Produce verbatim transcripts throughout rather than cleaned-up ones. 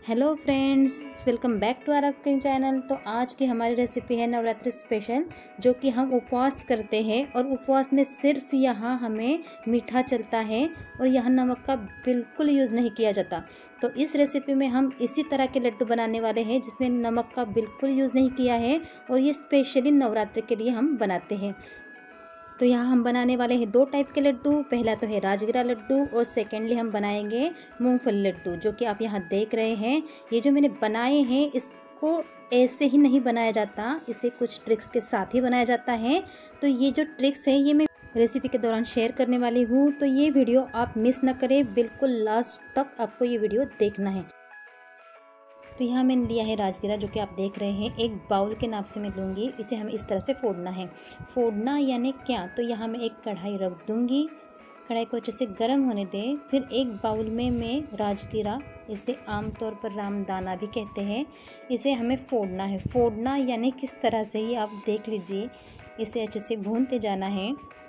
Hello friends, welcome back to our cooking channel. तो आज की हमारी रेसिपी है नवरात्रि स्पेशल, जो कि हम उपवास करते हैं और उपवास में सिर्फ यहाँ हमें मीठा चलता है और यहाँ नमक का बिल्कुल यूज़ नहीं किया जाता। तो इस रेसिपी में हम इसी तरह के लड्डू बनाने वाले हैं जिसमें नमक का बिल्कुल यूज़ नहीं किया है और ये स्पेशली नवरात्रि के लिए हम बनाते हैं। तो यहाँ हम बनाने वाले हैं दो टाइप के लड्डू। पहला तो है राजगिरा लड्डू और सेकेंडली हम बनाएंगे मूंगफली लड्डू, जो कि आप यहाँ देख रहे हैं। ये जो मैंने बनाए हैं इसको ऐसे ही नहीं बनाया जाता, इसे कुछ ट्रिक्स के साथ ही बनाया जाता है। तो ये जो ट्रिक्स है ये मैं रेसिपी के दौरान शेयर करने वाली हूँ, तो ये वीडियो आप मिस ना करें, बिल्कुल लास्ट तक आपको ये वीडियो देखना है। तो यहाँ मैंने लिया है राजगिरा, जो कि आप देख रहे हैं। एक बाउल के नाप से मैं लूँगी, इसे हमें इस तरह से फोड़ना है। फोड़ना यानी क्या, तो यहाँ मैं एक कढ़ाई रख दूँगी, कढ़ाई को अच्छे से गर्म होने दें। फिर एक बाउल में मैं राजगिरा, इसे आमतौर पर रामदाना भी कहते हैं, इसे हमें फोड़ना है। फोड़ना यानी किस तरह से, ये आप देख लीजिए। इसे अच्छे से भूनते जाना है।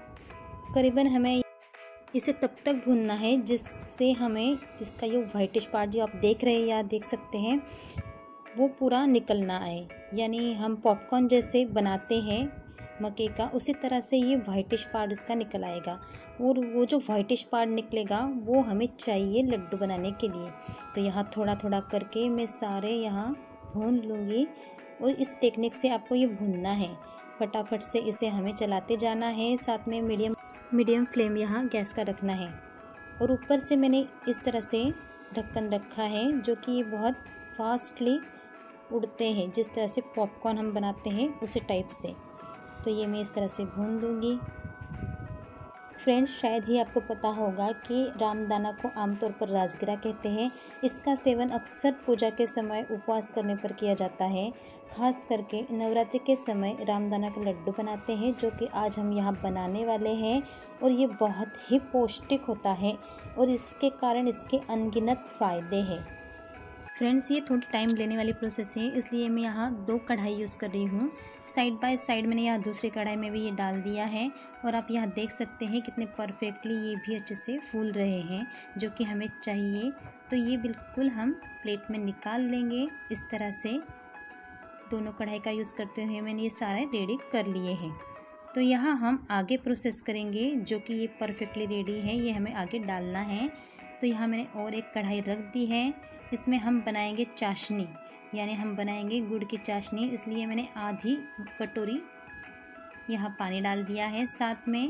करीबन हमें इसे तब तक भूनना है जिससे हमें इसका ये वाइटिश पार्ट जो आप देख रहे हैं या देख सकते हैं वो पूरा निकलना आए। यानी हम पॉपकॉर्न जैसे बनाते हैं मक्के का, उसी तरह से ये वाइटिश पार्ट इसका निकल आएगा। और वो जो वाइटिश पार्ट निकलेगा वो हमें चाहिए लड्डू बनाने के लिए। तो यहाँ थोड़ा थोड़ा करके मैं सारे यहाँ भून लूँगी और इस टेक्निक से आपको ये भूनना है। फटाफट से इसे हमें चलाते जाना है। साथ में मीडियम मीडियम फ्लेम यहाँ गैस का रखना है। और ऊपर से मैंने इस तरह से ढक्कन रखा है, जो कि ये बहुत फास्टली उड़ते हैं, जिस तरह से पॉपकॉर्न हम बनाते हैं उसी टाइप से। तो ये मैं इस तरह से भून लूँगी। फ्रेंड्स, शायद ही आपको पता होगा कि रामदाना को आमतौर पर राजगिरा कहते हैं। इसका सेवन अक्सर पूजा के समय उपवास करने पर किया जाता है। खास करके नवरात्रि के समय रामदाना के लड्डू बनाते हैं, जो कि आज हम यहाँ बनाने वाले हैं। और ये बहुत ही पौष्टिक होता है और इसके कारण इसके अनगिनत फ़ायदे हैं। फ्रेंड्स, ये थोड़ी टाइम लेने वाली प्रोसेस है, इसलिए मैं यहाँ दो कढ़ाई यूज़ कर रही हूँ। साइड बाय साइड मैंने यहाँ दूसरी कढ़ाई में भी ये डाल दिया है और आप यहाँ देख सकते हैं कितने परफेक्टली ये भी अच्छे से फूल रहे हैं, जो कि हमें चाहिए। तो ये बिल्कुल हम प्लेट में निकाल लेंगे। इस तरह से दोनों कढ़ाई का यूज़ करते हुए मैंने ये सारे रेडी कर लिए हैं। तो यहाँ हम आगे प्रोसेस करेंगे, जो कि ये परफेक्टली रेडी है, ये हमें आगे डालना है। तो यहाँ मैंने और एक कढ़ाई रख दी है। इसमें हम बनाएंगे चाशनी, यानी हम बनाएंगे गुड़ की चाशनी। इसलिए मैंने आधी कटोरी यहाँ पानी डाल दिया है। साथ में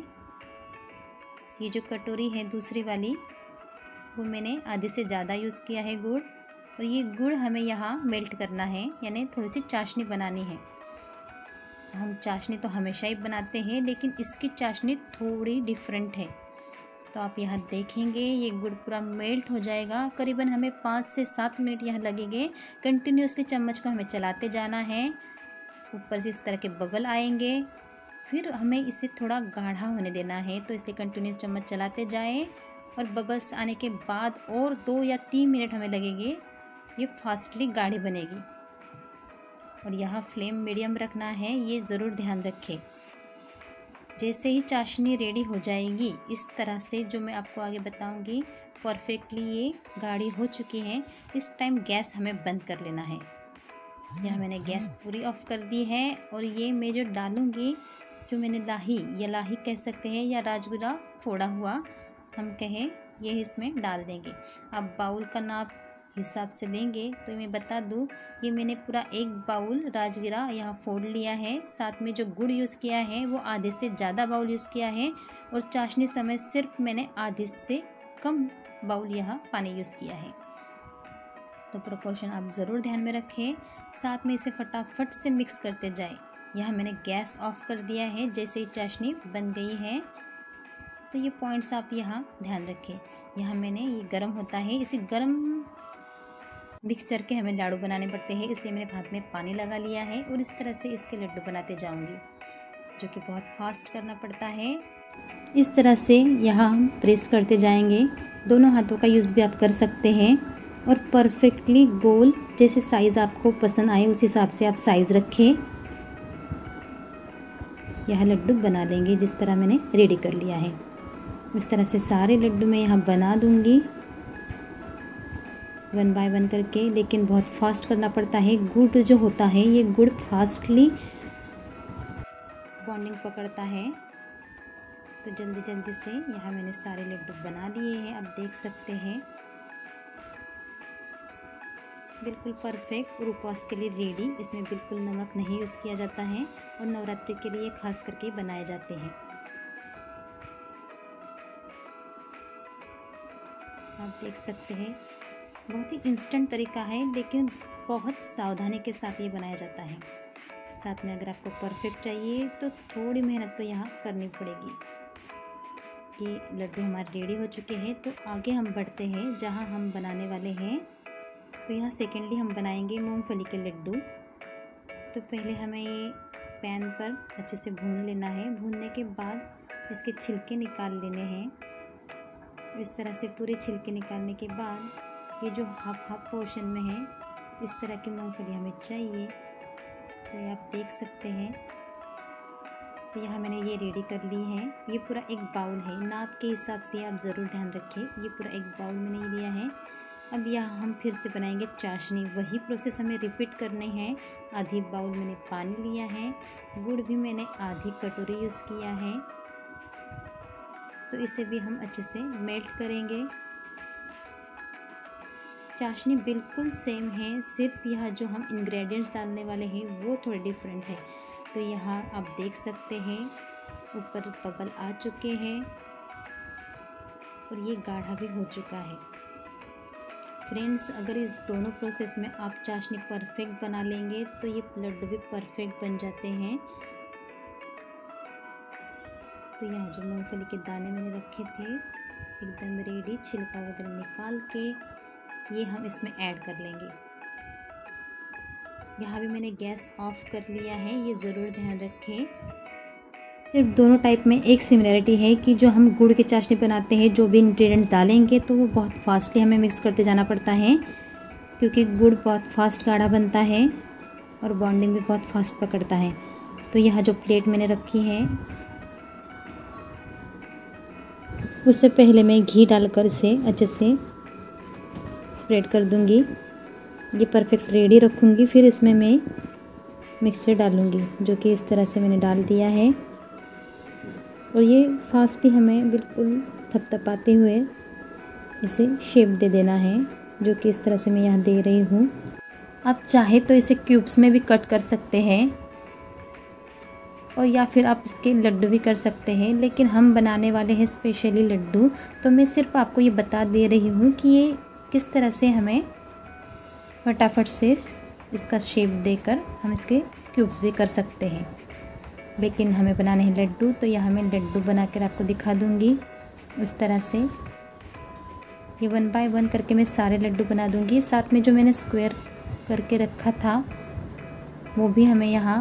ये जो कटोरी है दूसरी वाली, वो मैंने आधे से ज़्यादा यूज़ किया है गुड़। और ये गुड़ हमें यहाँ मेल्ट करना है, यानी थोड़ी सी चाशनी बनानी है। तो हम चाशनी तो हमेशा ही बनाते हैं, लेकिन इसकी चाशनी थोड़ी डिफरेंट है। तो आप यहाँ देखेंगे ये गुड़ पूरा मेल्ट हो जाएगा। करीबन हमें पाँच से सात मिनट यहाँ लगेंगे। कंटिन्यूसली चम्मच को हमें चलाते जाना है। ऊपर से इस तरह के बबल आएंगे, फिर हमें इसे थोड़ा गाढ़ा होने देना है। तो इसलिए कंटिन्यूस चम्मच चलाते जाएं और बबल्स आने के बाद और दो या तीन मिनट हमें लगेंगे, ये फास्टली गाढ़ी बनेगी। और यहाँ फ्लेम मीडियम रखना है, ये ज़रूर ध्यान रखें। जैसे ही चाशनी रेडी हो जाएगी, इस तरह से जो मैं आपको आगे बताऊंगी, परफेक्टली ये गाढ़ी हो चुकी है। इस टाइम गैस हमें बंद कर लेना है। यहाँ मैंने गैस पूरी ऑफ कर दी है। और ये मैं जो डालूंगी, जो मैंने लाही या लाही कह सकते हैं या राजगिरा फोड़ा हुआ हम कहें, ये इसमें डाल देंगे। आप बाउल का नाप हिसाब से लेंगे। तो मैं बता दूं, ये मैंने पूरा एक बाउल राजगिरा यहाँ फोड़ लिया है। साथ में जो गुड़ यूज़ किया है वो आधे से ज़्यादा बाउल यूज़ किया है। और चाशनी समय सिर्फ मैंने आधे से कम बाउल यहाँ पानी यूज़ किया है। तो प्रोपोर्शन आप ज़रूर ध्यान में रखें। साथ में इसे फटाफट से मिक्स करते जाएं। यहाँ मैंने गैस ऑफ कर दिया है। जैसे ही चाशनी बन गई है, तो ये पॉइंट्स आप यहाँ ध्यान रखें। यहाँ मैंने ये गर्म होता है, इसी गर्म मिक्सचर के हमें लाडू बनाने पड़ते हैं, इसलिए मैंने हाथ में पानी लगा लिया है और इस तरह से इसके लड्डू बनाते जाऊंगी, जो कि बहुत फास्ट करना पड़ता है। इस तरह से यहाँ हम प्रेस करते जाएंगे। दोनों हाथों का यूज़ भी आप कर सकते हैं। और परफेक्टली गोल, जैसे साइज़ आपको पसंद आए उस हिसाब से आप साइज़ रखें। यह लड्डू बना लेंगे जिस तरह मैंने रेडी कर लिया है। इस तरह से सारे लड्डू मैं यहाँ बना दूँगी। वन बाय वन करके, लेकिन बहुत फास्ट करना पड़ता है। गुड़ जो होता है ये गुड़ फास्टली बॉन्डिंग पकड़ता है। तो जल्दी जल्दी से यहाँ मैंने सारे लड्डू बना लिए हैं, आप देख सकते हैं बिल्कुल परफेक्ट और उपवास के लिए रेडी। इसमें बिल्कुल नमक नहीं यूज़ किया जाता है और नवरात्रि के लिए खास करके बनाए जाते हैं। आप देख सकते हैं बहुत ही इंस्टेंट तरीका है, लेकिन बहुत सावधानी के साथ ये बनाया जाता है। साथ में अगर आपको परफेक्ट चाहिए तो थोड़ी मेहनत तो यहाँ करनी पड़ेगी। कि लड्डू हमारे रेडी हो चुके हैं, तो आगे हम बढ़ते हैं जहाँ हम बनाने वाले हैं। तो यहाँ सेकेंडली हम बनाएंगे मूंगफली के लड्डू। तो पहले हमें ये पैन पर अच्छे से भून लेना है। भूनने के बाद इसके छिलके निकाल लेने हैं। इस तरह से पूरे छिलके निकालने के बाद ये जो हाफ हाफ पोर्शन में है, इस तरह की मूंगफली हमें चाहिए। तो ये आप देख सकते हैं। तो यहाँ मैंने ये रेडी कर ली है। ये पूरा एक बाउल है, नाप के हिसाब से आप ज़रूर ध्यान रखें। ये पूरा एक बाउल मैंने लिया है। अब यहाँ हम फिर से बनाएंगे चाशनी। वही प्रोसेस हमें रिपीट करने हैं। आधी बाउल मैंने पानी लिया है, गुड़ भी मैंने आधी कटोरी यूज़ किया है। तो इसे भी हम अच्छे से मेल्ट करेंगे। चाशनी बिल्कुल सेम है, सिर्फ यहाँ जो हम इंग्रेडिएंट्स डालने वाले हैं वो थोड़े डिफरेंट है। तो यहाँ आप देख सकते हैं ऊपर बबल आ चुके हैं और ये गाढ़ा भी हो चुका है। फ्रेंड्स, अगर इस दोनों प्रोसेस में आप चाशनी परफेक्ट बना लेंगे तो ये लड्डू भी परफेक्ट बन जाते हैं। तो यहाँ जो मूंगफली के दाने मैंने रखे थे एकदम रेडी, छिलका वगैरह निकाल के ये हम इसमें ऐड कर लेंगे। यहाँ भी मैंने गैस ऑफ कर लिया है, ये ज़रूर ध्यान रखें। सिर्फ दोनों टाइप में एक सिमिलरिटी है कि जो हम गुड़ की चाशनी बनाते हैं, जो भी इंग्रेडिएंट्स डालेंगे तो वो बहुत फास्टली हमें मिक्स करते जाना पड़ता है, क्योंकि गुड़ बहुत फास्ट गाढ़ा बनता है और बॉन्डिंग भी बहुत फास्ट पकड़ता है। तो यहाँ जो प्लेट मैंने रखी है उससे पहले मैं घी डालकर इसे अच्छे से स्प्रेड कर दूंगी। ये परफेक्ट रेडी रखूँगी। फिर इसमें मैं मिक्सचर डालूँगी, जो कि इस तरह से मैंने डाल दिया है। और ये फास्ट ही हमें बिल्कुल थपथपाते हुए इसे शेप दे देना है, जो कि इस तरह से मैं यहाँ दे रही हूँ। आप चाहे तो इसे क्यूब्स में भी कट कर सकते हैं और या फिर आप इसके लड्डू भी कर सकते हैं, लेकिन हम बनाने वाले हैं स्पेशली लड्डू। तो मैं सिर्फ आपको ये बता दे रही हूँ कि ये किस तरह से हमें फटाफट से इसका शेप देकर हम इसके क्यूब्स भी कर सकते हैं। लेकिन हमें बनाने हैं लड्डू, तो यहाँ मैं लड्डू बनाकर आपको दिखा दूँगी। इस तरह से ये वन बाय वन करके मैं सारे लड्डू बना दूँगी। साथ में जो मैंने स्क्वायर करके रखा था वो भी हमें यहाँ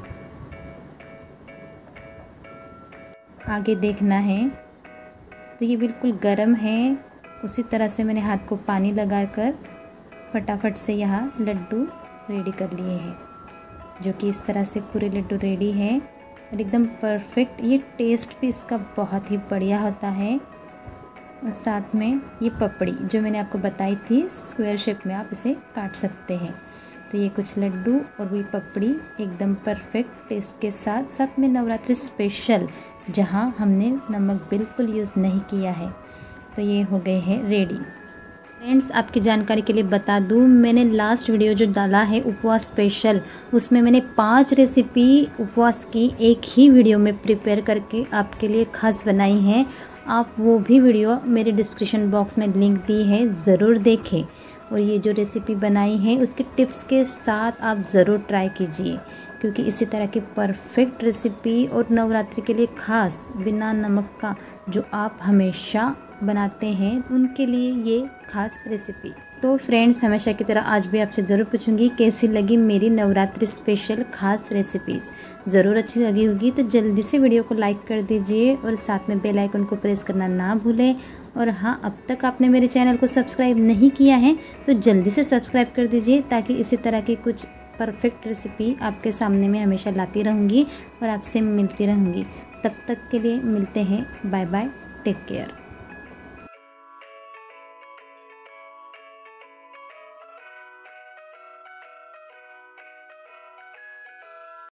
आगे देखना है। तो ये बिल्कुल गर्म है, उसी तरह से मैंने हाथ को पानी लगाकर फटाफट से यहाँ लड्डू रेडी कर लिए हैं, जो कि इस तरह से पूरे लड्डू रेडी हैं और एकदम परफेक्ट। ये टेस्ट भी इसका बहुत ही बढ़िया होता है। और साथ में ये पपड़ी जो मैंने आपको बताई थी, स्क्वायर शेप में आप इसे काट सकते हैं। तो ये कुछ लड्डू और ये पपड़ी एकदम परफेक्ट टेस्ट के साथ साथ में नवरात्रि स्पेशल, जहाँ हमने नमक बिल्कुल यूज़ नहीं किया है। तो ये हो गए हैं रेडी। फ्रेंड्स, आपकी जानकारी के लिए बता दूं, मैंने लास्ट वीडियो जो डाला है उपवास स्पेशल, उसमें मैंने पांच रेसिपी उपवास की एक ही वीडियो में प्रिपेयर करके आपके लिए खास बनाई हैं। आप वो भी वीडियो मेरे डिस्क्रिप्शन बॉक्स में लिंक दी है, ज़रूर देखें। और ये जो रेसिपी बनाई है उसके टिप्स के साथ आप ज़रूर ट्राई कीजिए, क्योंकि इसी तरह की परफेक्ट रेसिपी और नवरात्रि के लिए खास बिना नमक का जो आप हमेशा बनाते हैं, उनके लिए ये खास रेसिपी। तो फ्रेंड्स, हमेशा की तरह आज भी आपसे ज़रूर पूछूंगी कैसी लगी मेरी नवरात्रि स्पेशल खास रेसिपीज़। ज़रूर अच्छी लगी होगी तो जल्दी से वीडियो को लाइक कर दीजिए और साथ में बेल आइकन को प्रेस करना ना भूलें। और हाँ, अब तक आपने मेरे चैनल को सब्सक्राइब नहीं किया है तो जल्दी से सब्सक्राइब कर दीजिए, ताकि इसी तरह की कुछ परफेक्ट रेसिपी आपके सामने में हमेशा लाती रहूँगी और आपसे मिलती रहूँगी। तब तक के लिए मिलते हैं, बाय बाय, टेक केयर।